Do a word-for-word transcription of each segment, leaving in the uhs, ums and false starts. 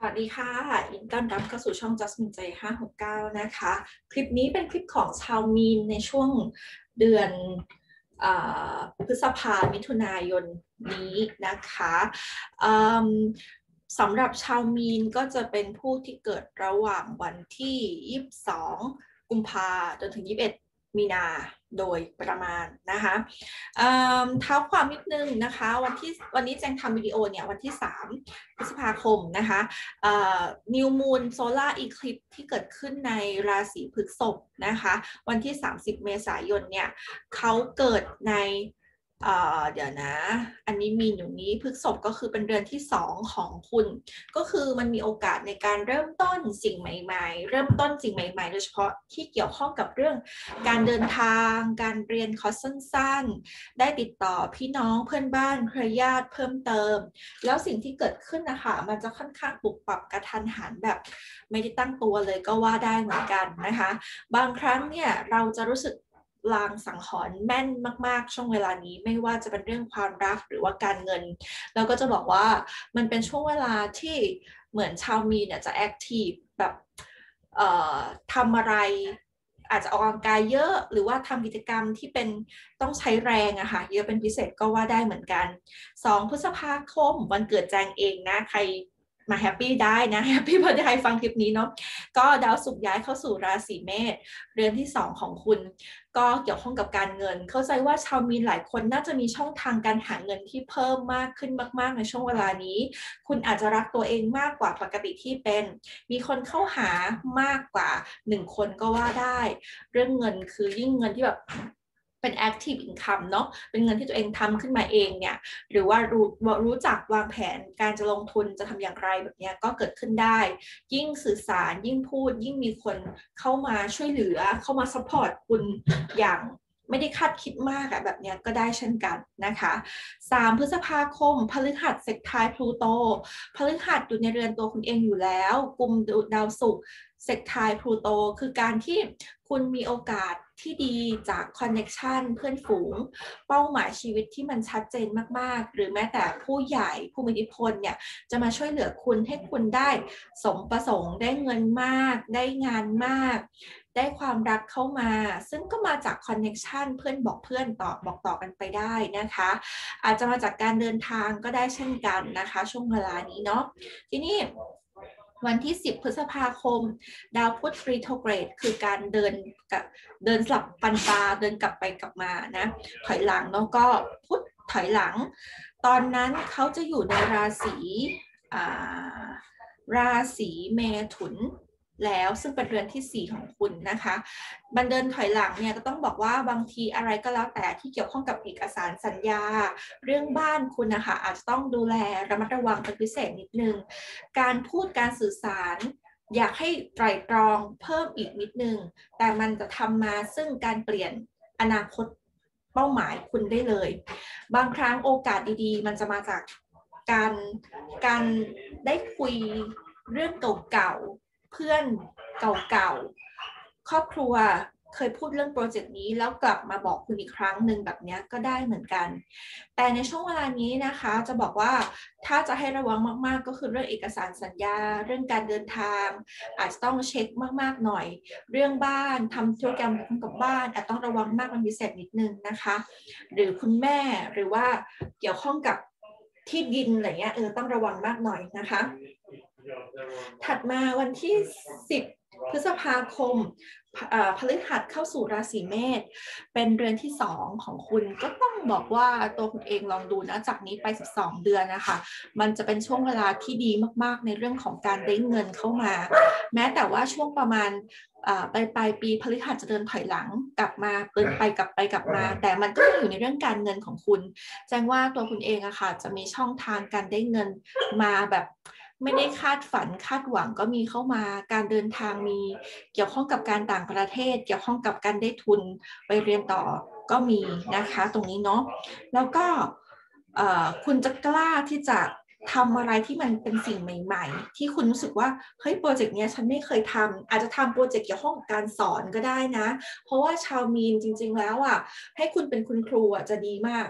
สวัสดีค่ะยินดีต้อนรับเข้าสู่ช่อง Jasmine ใจห้าหกเก้านะคะคลิปนี้เป็นคลิปของชาวมีนในช่วงเดือนพฤษภามิถุนายนนี้นะคะสำหรับชาวมีนก็จะเป็นผู้ที่เกิดระหว่างวันที่ยี่สิบสองกุมภาจนถึงยี่สิบเอ็ดมีนาโดยประมาณนะคะเท้าความนิดนึงนะคะวันที่วันนี้แจงทำวิดีโอเนี่ยวันที่สามพฤษภาคมนะคะนิวมูนโซล่าอีคลิปที่เกิดขึ้นในราศีพฤษภนะคะวันที่สามสิบเมษายนเนี่ยเขาเกิดในเดี๋ยวนะอันนี้มีอยู่นี้พฤษภก็คือเป็นเดือนที่สองของคุณก็คือมันมีโอกาสในการเริ่มต้นสิ่งใหม่ๆเริ่มต้นสิ่งใหม่ๆโดยเฉพาะที่เกี่ยวข้องกับเรื่องการเดินทางการเรียนคอร์สสั้นๆได้ติดต่อพี่น้องเพื่อนบ้านเครือญาติเพิ่มเติมแล้วสิ่งที่เกิดขึ้นนะคะมันจะค่อนข้างปรับปรับกระทันหันแบบไม่ได้ตั้งตัวเลยก็ว่าได้เหมือนกันนะคะบางครั้งเนี่ยเราจะรู้สึกลางสังหรณ์แม่นมากๆช่วงเวลานี้ไม่ว่าจะเป็นเรื่องความรักหรือว่าการเงินแล้วก็จะบอกว่ามันเป็นช่วงเวลาที่เหมือนชาวมีเนี่ยจะแอคทีฟแบบทำอะไรอาจจะออกกำลังกายเยอะหรือว่าทำกิจกรรมที่เป็นต้องใช้แรงอะค่ะเยอะเป็นพิเศษก็ว่าได้เหมือนกันสองพฤษภาคมวันเกิดแจงเองนะใครมาแฮปปี้ได้นะแฮปปี้เพื่อใครฟังคลิปนี้เนาะก็ดาวศุกร์ย้ายเข้าสู่ราศีเมษเรือนที่สองของคุณก็เกี่ยวข้องกับการเงินเข้าใจว่าชาวมีนหลายคนน่าจะมีช่องทางการหาเงินที่เพิ่มมากขึ้นมากๆในช่วงเวลานี้คุณอาจจะรักตัวเองมากกว่าปกติที่เป็นมีคนเข้าหามากกว่าหนึ่งคนก็ว่าได้เรื่องเงินคือยิ่งเงินที่แบบเป็น active income เนาะเป็นเงินที่ตัวเองทำขึ้นมาเองเนี่ยหรือว่ารู้รู้จักวางแผนการจะลงทุนจะทำอย่างไรแบบนี้ก็เกิดขึ้นได้ยิ่งสื่อสารยิ่งพูดยิ่งมีคนเข้ามาช่วยเหลือเข้ามา support คุณอย่างไม่ได้คาดคิดมากอะแบบนี้ก็ได้เช่นกันนะคะสามพฤษภาคมพฤหัสเซกทายพลูโตพฤหัสอยู่ในเรือนตัวคุณเองอยู่แล้วกุมดาวศุกร์เซกทายพลูโตคือการที่คุณมีโอกาสที่ดีจากคอนเน็กชันเพื่อนฝูงเป้าหมายชีวิตที่มันชัดเจนมากๆหรือแม้แต่ผู้ใหญ่ผู้มีอิทธิพลเนี่ยจะมาช่วยเหลือคุณให้คุณได้สมประสงค์ได้เงินมากได้งานมากได้ความรักเข้ามาซึ่งก็มาจากคอนเน็กชันเพื่อนบอกเพื่อนต่อบอกต่อกันไปได้นะคะอาจจะมาจากการเดินทางก็ได้เช่นกันนะคะช่วงเวลานี้เนาะทีนี้วันที่สิบพฤษภาคมดาวพุธรีโทเกรดคือการเดินกับเดินสลับปันปลาเดินกลับไปกลับมานะถอยหลังแล้วก็พุธถอยหลังตอนนั้นเขาจะอยู่ในราศีราศีเมถุนแล้วซึ่งเป็นเรือนที่สี่ของคุณนะคะบันเดินถอยหลังเนี่ยก็ต้องบอกว่าบางทีอะไรก็แล้วแต่ที่เกี่ยวข้องกับเอกสารสัญญาเรื่องบ้านคุณนะคะอาจจะต้องดูแลระมัดระวังเป็นพิเศษนิดนึงการพูดการสื่อสารอยากให้ไตร่ตรองเพิ่มอีกนิดนึงแต่มันจะทำมาซึ่งการเปลี่ยนอนาคตเป้าหมายคุณได้เลยบางครั้งโอกาสดีๆมันจะมาจากการการได้คุยเรื่องเก่าๆเพื่อนเก่าๆครอบครัวเคยพูดเรื่องโปรเจกต์นี้แล้วกลับมาบอกคุณอีกครั้งหนึ่งแบบนี้ก็ได้เหมือนกันแต่ในช่วงเวลานี้นะคะจะบอกว่าถ้าจะให้ระวังมากๆก็คือเรื่องเอกสารสัญญาเรื่องการเดินทางอาจจะต้องเช็คมากๆหน่อยเรื่องบ้านทำธุรกรรมกับบ้านอาจต้องระวังมากเป็นพิเศษนิดนึงนะคะหรือคุณแม่หรือว่าเกี่ยวข้องกับที่ดินอะไรเงี้ยเออต้องระวังมากหน่อยนะคะถัดมาวันที่สิบพฤษภาคมพฤหัสเข้าสู่ราศีเมษเป็นเดือนที่สองของคุณก็ต้องบอกว่าตัวคุณเองลองดูนะจากนี้ไปสิบสองเดือนนะคะมันจะเป็นช่วงเวลาที่ดีมากๆในเรื่องของการได้เงินเข้ามาแม้แต่ว่าช่วงประมาณปลายปลายปีพฤหัสจะเดินถอยหลังกลับมาเดินไปกลับไปกลับมาแต่มันก็อยู่ในเรื่องการเงินของคุณแจ้งว่าตัวคุณเองอะค่ะจะมีช่องทางการได้เงินมาแบบไม่ได้คาดฝันคาดหวังก็มีเข้ามาการเดินทางมีเกี่ยวข้องกับการต่างประเทศเกี่ยวข้องกับการได้ทุนไปเรียนต่อก็มีนะคะตรงนี้เนาะแล้วก็คุณจะกล้าที่จะทำอะไรที่มันเป็นสิ่งใหม่ๆที่คุณรู้สึกว่าเฮ้ยโปรเจกต์นี้ฉันไม่เคยทำอาจจะทำโปรเจกต์เกี่ยวข้องกับการสอนก็ได้นะเพราะว่าชาวมีนจริงๆแล้วอ่ะให้คุณเป็นคุณครูอ่ะจะดีมาก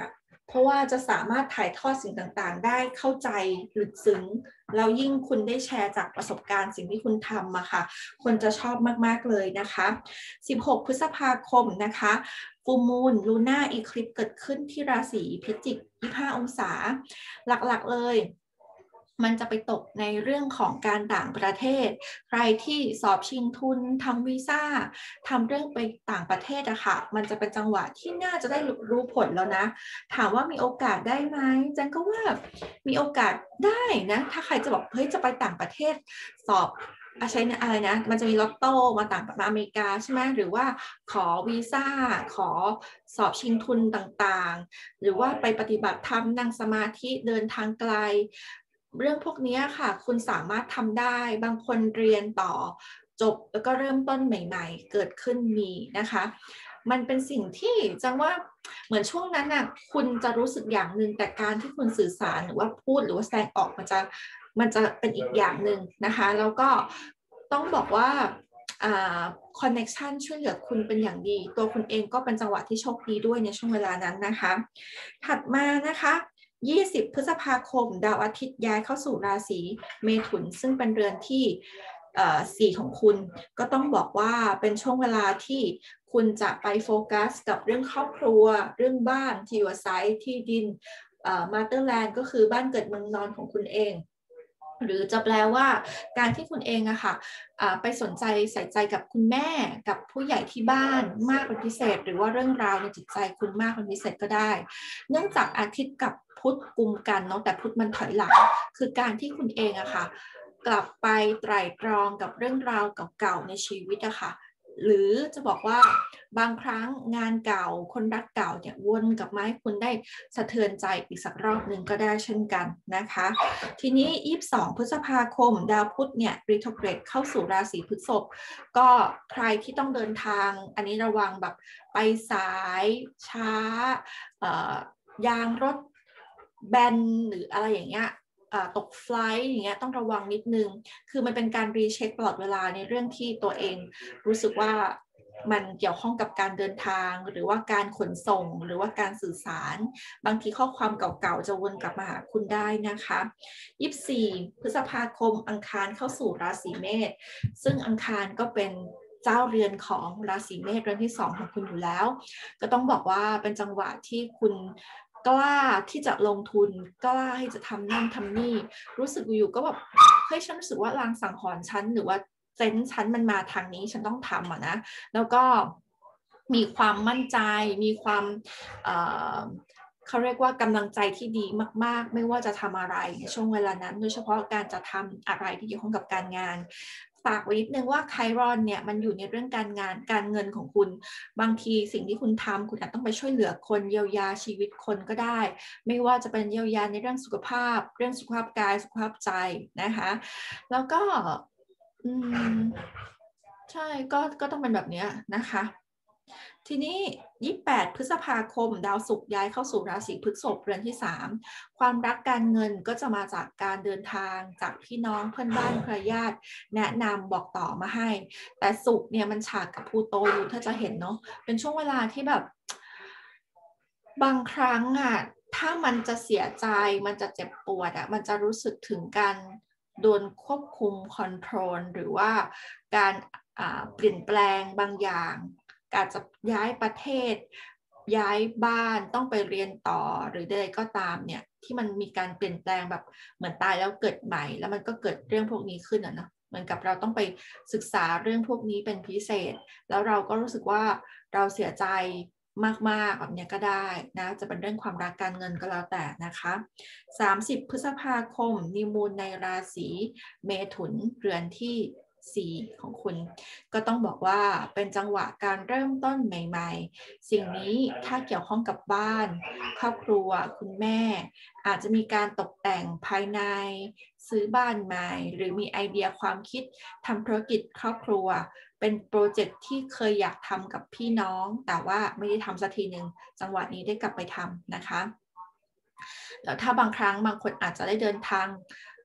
เพราะว่าจะสามารถถ่ายทอดสิ่งต่างๆได้เข้าใจลึกซึ้งแล้วยิ่งคุณได้แชร์จากประสบการณ์สิ่งที่คุณทำอะค่ะคนจะชอบมากๆเลยนะคะสิบหกพฤษภาคมนะคะฟูมูนลูน่าอีคลิปเกิดขึ้นที่ราศีพิจิกยี่สิบห้าองศาหลักๆเลยมันจะไปตกในเรื่องของการต่างประเทศใครที่สอบชิงทุนทำวีซ่าทำเรื่องไปต่างประเทศอะค่ะมันจะเป็นจังหวะที่น่าจะได้รู้ผลแล้วนะถามว่ามีโอกาสได้ไหมจันก็ว่ามีโอกาสได้นะถ้าใครจะบอกเฮ้ยจะไปต่างประเทศสอบใช้อะไรนะมันจะมีลอตโต้มาต่างประเทศอเมริกาใช่ไหมหรือว่าขอวีซ่าขอสอบชิงทุนต่างๆหรือว่าไปปฏิบัติธรรมนั่งสมาธิเดินทางไกลเรื่องพวกนี้ค่ะคุณสามารถทำได้บางคนเรียนต่อจบแล้วก็เริ่มต้นใหม่ๆเกิดขึ้นมีนะคะมันเป็นสิ่งที่จังว่าเหมือนช่วงนั้นน่ะคุณจะรู้สึกอย่างหนึ่งแต่การที่คุณสื่อสารหรือว่าพูดหรือว่าแสดงออกมันจะมันจะเป็นอีกอย่างหนึ่งนะคะแล้วก็ต้องบอกว่าคอนเน็กชันช่วยเหลือคุณเป็นอย่างดีตัวคุณเองก็เป็นจังหวะที่โชคดีด้วยในช่วงเวลานั้นนะคะถัดมานะคะยี่สิบพฤษภาคมดาวอาทิตย์ย้ายเข้าสู่ราศีเมถุนซึ่งเป็นเรือนที่สี่ของคุณก็ต้องบอกว่าเป็นช่วงเวลาที่คุณจะไปโฟกัสกับเรื่องครอบครัวเรื่องบ้านที่อยู่อาศัยที่ดินมาเตอร์แลนด์ก็คือบ้านเกิดเมืองนอนของคุณเองหรือจะแปลว่าการที่คุณเองอะค่ะไปสนใจใส่ใจกับคุณแม่กับผู้ใหญ่ที่บ้านมากเป็นพิเศษหรือว่าเรื่องราวในจิตใจคุณมากเป็นพิเศษก็ได้เนื่องจากอาทิตย์กับพุธกุมกันเนาะแต่พุธมันถอยหลังคือการที่คุณเองอะค่ะกลับไปไตร่ตรองกับเรื่องราวเก่าๆในชีวิตอะค่ะหรือจะบอกว่าบางครั้งงานเก่าคนรักเก่าเนี่ยวนกลับมาให้คุณได้สะเทือนใจอีกสักรอบหนึ่งก็ได้เช่นกันนะคะทีนี้ยี่สิบสองพฤษภาคมดาวพุธเนี่ยรีโทรเกรดเข้าสู่ราศีพฤษภก็ใครที่ต้องเดินทางอันนี้ระวังแบบไปสายช้ายางรถแบนหรืออะไรอย่างเงี้ยตกไฟล์อย่างเงี้ยต้องระวังนิดนึงคือมันเป็นการรีเช็คตลอดเวลาในเรื่องที่ตัวเองรู้สึกว่ามันเกี่ยวข้องกับการเดินทางหรือว่าการขนส่งหรือว่าการสื่อสารบางทีข้อความเก่าๆจะวนกลับมาหาคุณได้นะคะยี่สิบสี่พฤษภาคมอังคารเข้าสู่ราศีเมษซึ่งอังคารก็เป็นเจ้าเรือนของราศีเมษเรือนที่สองของคุณอยู่แล้วก็ต้องบอกว่าเป็นจังหวะที่คุณกล้าที่จะลงทุนกล้าที่จะทำนั่นทำนี่รู้สึกอยู่ก็แบบเฮ้ยฉันรู้สึกว่าลางสังหรณ์ฉันหรือว่าเซนส์ฉันมันมาทางนี้ฉันต้องทำอ่ะนะแล้วก็มีความมั่นใจมีความเอ่อเขาเรียกว่ากำลังใจที่ดีมากๆไม่ว่าจะทำอะไรในช่วงเวลานั้นโดยเฉพาะการจะทำอะไรที่เกี่ยวข้องกับการงานฝากไว้นิดนึงว่าไครอนเนี่ยมันอยู่ในเรื่องการงานการเงินของคุณบางทีสิ่งที่คุณทำคุณอาจต้องไปช่วยเหลือคนเยียวยาชีวิตคนก็ได้ไม่ว่าจะเป็นเยียวยาในเรื่องสุขภาพเรื่องสุขภาพกายสุขภาพใจนะคะแล้วก็อืมใช่ก็ก็ต้องเป็นแบบนี้นะคะทีนี้ยี่สิบแปดพฤษภาคมดาวศุกร์ย้ายเข้าสู่ราศีพฤษภเรือนที่สามความรักการเงินก็จะมาจากการเดินทางจากพี่น้องเพื่อนบ้านเครือญาติแนะนำบอกต่อมาให้แต่ศุกร์เนี่ยมันฉากกับพลูโตอยู่ถ้าจะเห็นเนาะเป็นช่วงเวลาที่แบบบางครั้งอ่ะถ้ามันจะเสียใจมันจะเจ็บปวดอ่ะมันจะรู้สึกถึงการโดนควบคุมคอนโทรลหรือว่าการเปลี่ยนแปลงบางอย่างการจะย้ายประเทศย้ายบ้านต้องไปเรียนต่อหรือใดๆก็ตามเนี่ยที่มันมีการเปลี่ยนแปลงแบบเหมือนตายแล้วเกิดใหม่แล้วมันก็เกิดเรื่องพวกนี้ขึ้นอ่ะเนาะเหมือนกับเราต้องไปศึกษาเรื่องพวกนี้เป็นพิเศษแล้วเราก็รู้สึกว่าเราเสียใจมากๆแบบนี้ก็ได้นะจะเป็นเรื่องความรักการเงินก็แล้วแต่นะคะสามสิบพฤษภาคมนิวมูนในราศีเมถุนเรือนที่สี่ของคุณก็ต้องบอกว่าเป็นจังหวะการเริ่มต้นใหม่ๆสิ่งนี้ถ้าเกี่ยวข้องกับบ้านครอบครัวคุณแม่อาจจะมีการตกแต่งภายในซื้อบ้านใหม่หรือมีไอเดียความคิดทำธุรกิจครอบครัวเป็นโปรเจกต์ที่เคยอยากทำกับพี่น้องแต่ว่าไม่ได้ทำสักทีหนึ่งจังหวะนี้ได้กลับไปทำนะคะแล้วถ้าบางครั้งบางคนอาจจะได้เดินทางกับ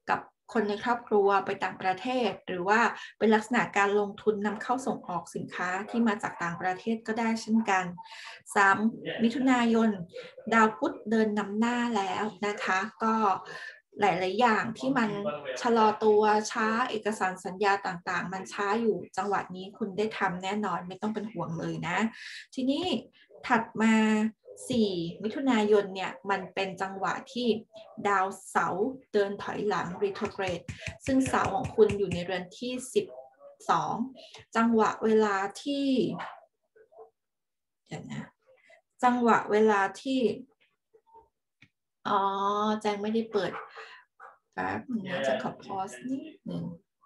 คนในครอบครัวไปต่างประเทศหรือว่าเป็นลักษณะการลงทุนนำเข้าส่งออกสินค้าที่มาจากต่างประเทศก็ได้เช่นกันสามมิถุนายนดาวพุธเดินนำหน้าแล้วนะคะก็หลายๆอย่างที่มันชะลอตัวช้าเอกสารสัญญาต่างๆมันช้าอยู่จังหวะนี้คุณได้ทำแน่นอนไม่ต้องเป็นห่วงเลยนะทีนี้ถัดมาสี่มิถุนายนเนี่ยมันเป็นจังหวะที่ดาวเสาร์เดินถอยหลัง retrograde ซึ่งเสาร์ของคุณอยู่ในเรือนที่สิบสองจังหวะเวลาที่เดี๋ยวนะจังหวะเวลาที่อ๋อแจงไม่ได้เปิดแป๊บนึงนะจะขอพอสนิดนึง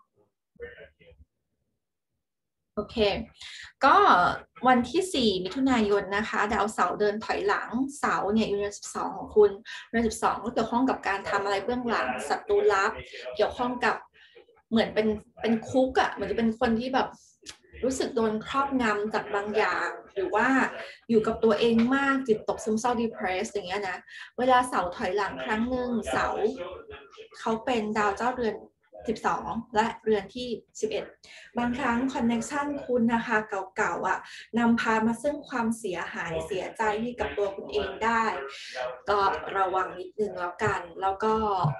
โอเคก็วันที่สี่มิถุนายนนะคะดาวเสาร์เดินถอยหลังเสาร์เนี่ยอยู่ในสิบสองของคุณในสิบสองก็เกี่ยวข้องกับการทำอะไรเบื้องหลังศัตรูลับเกี่ยวข้องกับเหมือนเป็นเป็นคุกอะเหมือนจะเป็นคนที่แบบรู้สึกโดนครอบงำจากบางอย่างหรือว่าอยู่กับตัวเองมากจิตตกซึมเศร้า depressed อย่างเงี้ยนะเวลาเสาร์ถอยหลังครั้งหนึ่งเสาร์เขาเป็นดาวเจ้าเรือนสิบสองและเรือนที่สิบเอ็ดบางครั้งคอนเนคชันคุณนะคะเก่าๆอ่ะนำพามาซึ่งความเสียหายเสียใจให้กับตัวคุณเองได้ก็ระวังนิดนึงแล้วกันแล้วก็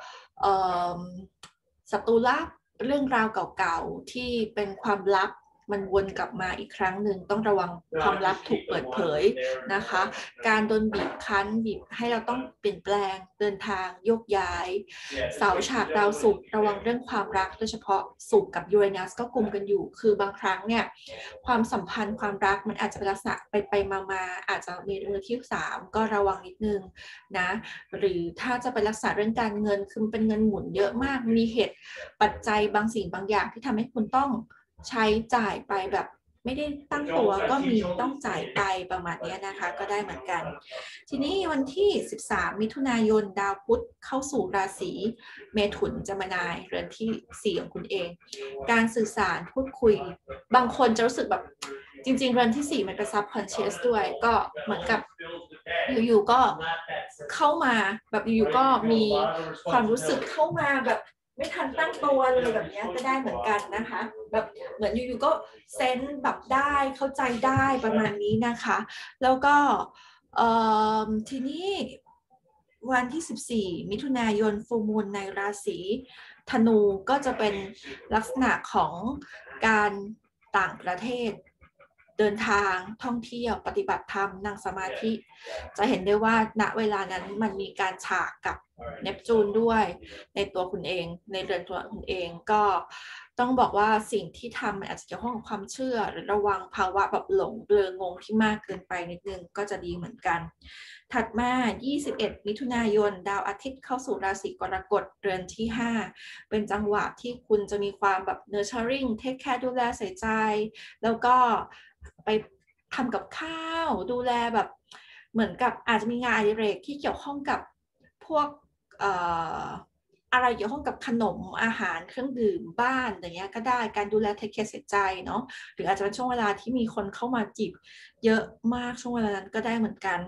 ศัตรูลับเรื่องราวเก่าๆที่เป็นความลับมันวนกลับมาอีกครั้งหนึ่งต้องระวังความลับถูกเปิดเผยนะคะการโดนบีบคั้นบีบให้เราต้องเปลี่ยนแปลงเดินทางโยกย้ายเสาฉากดาวศุกร์ระวังเรื่องความรักโดยเฉพาะศุกร์กับยูเรนัสก็กลุ่มกันอยู่คือบางครั้งเนี่ยความสัมพันธ์ความรักมันอาจจะเป็นลักษณะไปไปมามาอาจจะมีมือที่สามก็ระวังนิดนึงนะหรือถ้าจะเป็นลักษณะเรื่องการเงินคือเป็นเงินหมุนเยอะมากมีเหตุปัจจัยบางสิ่งบางอย่างที่ทำให้คุณต้องใช้จ่ายไปแบบไม่ได้ตั้งตัวก็มีต้องจ่ายไปประมาณนี้นะคะก็ได้เหมือนกันทีนี้วันที่สิบสามมิถุนายนดาวพุธเข้าสู่ราศีเมถุนจะมานายเรือนที่สี่ของคุณเองการสื่อสารพูดคุยบางคนจะรู้สึกแบบจริงๆเรือนที่สี่มันเป็น subconscious ด้วยก็เหมือนกับอยู่ๆก็เข้ามาแบบอยู่ๆก็มีความรู้สึกเข้ามาแบบไม่ทันตั้งตัวเลยแบบนี้ก็ได้เหมือนกันนะคะแบบเหมือนอยู่ๆก็เซนส์แบบได้เข้าใจได้ประมาณนี้นะคะแล้วก็ทีนี้วันที่สิบสี่มิถุนายนฟูลมูนในราศีธนูก็จะเป็นลักษณะของการต่างประเทศเดินทางท่องเที่ยวปฏิบัติธรรมนั่งสมาธิจะเห็นได้ว่าณเวลานั้นมันมีการฉากกับเนปจูนด้วยในตัวคุณเองในเรือนตัวคุณเองก็ต้องบอกว่าสิ่งที่ทำมันอาจจะเกี่ยวข้องกับความเชื่อหรือระวังภาวะแบบหลงเบลองงที่มากเกินไปนิดนึงก็จะดีเหมือนกันถัดมายี่สิบเอ็ดมิถุนายนดาวอาทิตย์เข้าสู่ราศีกรกฎเรือนที่ห้าเป็นจังหวะที่คุณจะมีความแบบ nurturing take care ดูแลใส่ใจแล้วก็ไปทำกับข้าวดูแลแบบเหมือนกับอาจจะมีงานอดิเรกที่เกี่ยวข้องกับพวกเอ่ออะไรเกี่ยวข้องกับขนมอาหารเครื่องดื่มบ้านอย่างเงี้ยก็ได้การดูแลเทคแคร์ใส่ใจเนาะหรืออาจจะเป็นช่วงเวลาที่มีคนเข้ามาจีบเยอะมากช่วงเวลานั้นก็ได้เหมือนกัน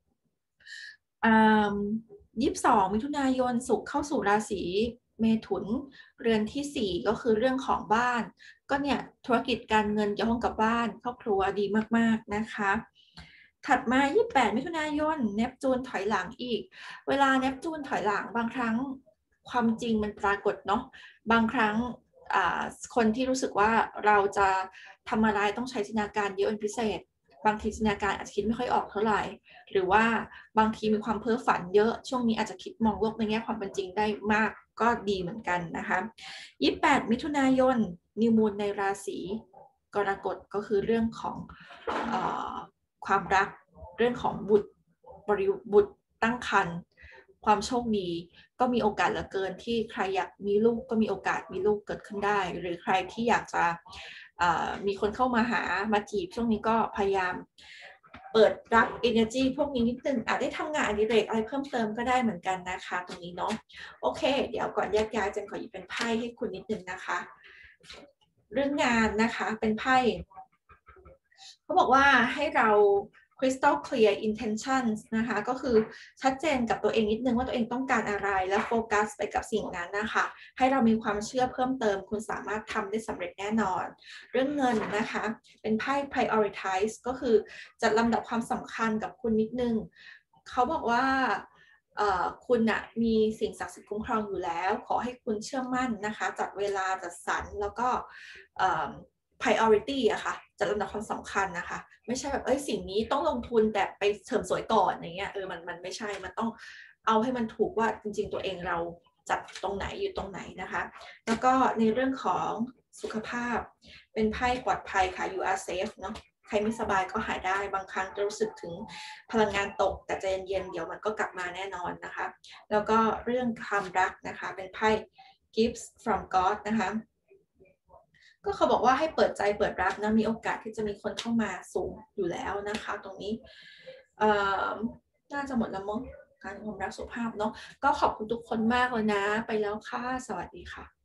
ยี่สิบสองมิถุนายนศุกร์เข้าสู่ราศีเมถุนเรือนที่สี่ก็คือเรื่องของบ้านก็เนี่ยธุรกิจการเงินเกี่ยวข้องกับบ้านครอบครัวดีมากๆนะคะถัดมายี่สิบแปดมิถุนายนเนปจูนถอยหลังอีกเวลาเนปจูนถอยหลังบางครั้งความจริงมันปรากฏเนาะบางครั้งคนที่รู้สึกว่าเราจะทำอะไรต้องใช้จินตนาการเยอะเป็นพิเศษบางทีจินตนาการอาจจะคิดไม่ค่อยออกเท่าไหร่หรือว่าบางทีมีความเพ้อฝันเยอะช่วงนี้อาจจะคิดมองโลกในแง่ความเป็นจริงได้มากก็ดีเหมือนกันนะคะยี่สิบแปดมิถุนายนนิวมูนในราศีกรกฎก็คือเรื่องของเอ่อความรักเรื่องของบุตรบริบุตรตั้งครรภ์ความโชคดีก็มีโอกาสเหลือเกินที่ใครอยากมีลูกก็มีโอกาสมีลูกเกิดขึ้นได้หรือใครที่อยากจะมีคนเข้ามาหามาจีบช่วงนี้ก็พยายามเปิดรับ energy พวกนี้นิดนึงอาจได้ทำงานอดิเรกอะไรเพิ่มเติมก็ได้เหมือนกันนะคะตรงนี้เนาะโอเคเดี๋ยวก่อนแยกย้ายจันขอหยิบเป็นไพ่ให้คุณนิดนึงนะคะเรื่องงานนะคะเป็นไพ่เขาบอกว่าให้เรา crystal clear intentions นะคะก็คือชัดเจนกับตัวเองนิดนึงว่าตัวเองต้องการอะไรแล้วโฟกัสไปกับสิ่งนั้นนะคะให้เรามีความเชื่อเพิ่มเติมคุณสามารถทำได้สำเร็จแน่นอนเรื่องเงินนะคะเป็นไพ่ prioritize ก็คือจัดลำดับความสำคัญกับคุณนิดนึงเขาบอกว่าคุณนะมีสิ่งศักดิ์สิทธิ์คุ้มครองอยู่แล้วขอให้คุณเชื่อมั่นนะคะจัดเวลาจัดสรรแล้วก็ priority อะค่ะจัดลำดับความสำคัญนะคะไม่ใช่แบบเอ้ยสิ่งนี้ต้องลงทุนแต่ไปเสริมสวยก่อนอย่างเงี้ยเออมันมันไม่ใช่มันต้องเอาให้มันถูกว่าจริงๆตัวเองเราจัดตรงไหนอยู่ตรงไหนนะคะแล้วก็ในเรื่องของสุขภาพเป็นไพ่ปลอดภัยค่ะ you are safe เนาะใครไม่สบายก็หายได้บางครั้งจะรู้สึกถึงพลังงานตกแต่ใจเย็นๆเดี๋ยวมันก็กลับมาแน่นอนนะคะแล้วก็เรื่องความรักนะคะเป็นไพ่ gifts from God นะคะก็เขาบอกว่าให้เปิดใจเปิดรับนะมีโอกาสที่จะมีคนเข้ามาสูงอยู่แล้วนะคะตรงนี้น่าจะหมดแล้วมั้งการความรักสุภาพเนาะก็ขอบคุณทุกคนมากเลยนะไปแล้วค่ะสวัสดีค่ะ